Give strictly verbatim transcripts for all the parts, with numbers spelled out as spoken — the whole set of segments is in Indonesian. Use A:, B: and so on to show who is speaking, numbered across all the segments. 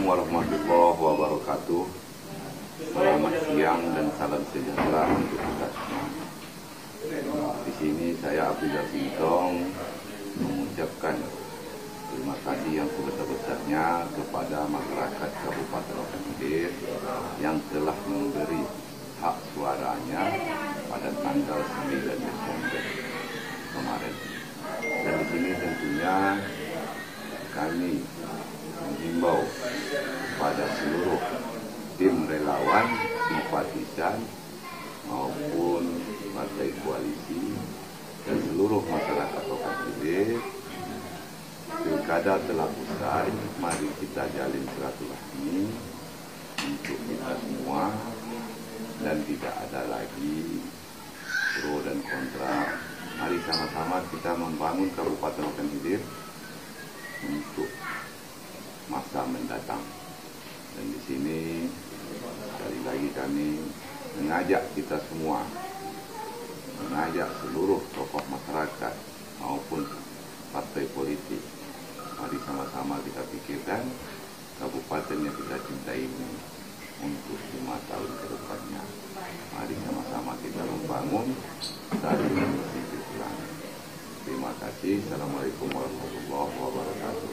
A: warahmatullahi wabarakatuh. Selamat siang dan salam sejahtera untuk kita semua. Di sini saya Abdullah Sintong mengucapkan terima kasih yang sebesar-besarnya kepada masyarakat Kabupaten Ogan Ilir yang telah memberi hak suaranya pada tanggal sembilan Desember kemarin. Dan di sini tentunya kami menghimbau pada seluruh tim relawan, simpatisan maupun partai koalisi dan seluruh masyarakat Ogan Ilir. Pilkada telah usai, mari kita jalin silaturahmi untuk kita semua dan tidak ada lagi pro dan kontra. Mari sama-sama kita membangun Kabupaten Ogan Ilir untuk masa mendatang. Dan di sini sekali lagi kami mengajak kita semua, mengajak seluruh tokoh masyarakat maupun partai politik. Mari sama-sama kita pikirkan kabupaten yang kita cintai ini untuk lima tahun ke depannya. Mari sama-sama kita membangun saling mengisi kekurangan. Terima kasih. Assalamualaikum warahmatullahi wabarakatuh.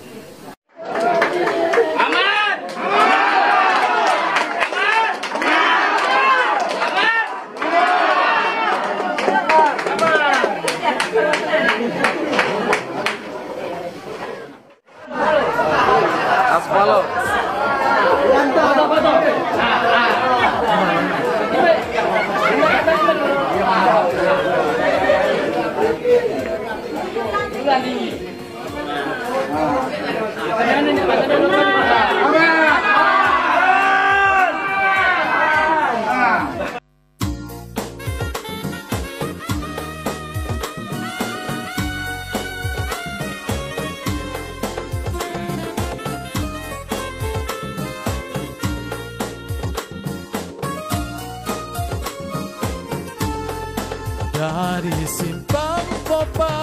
B: Aspalo. Foto, foto.
C: Dari simpang Popa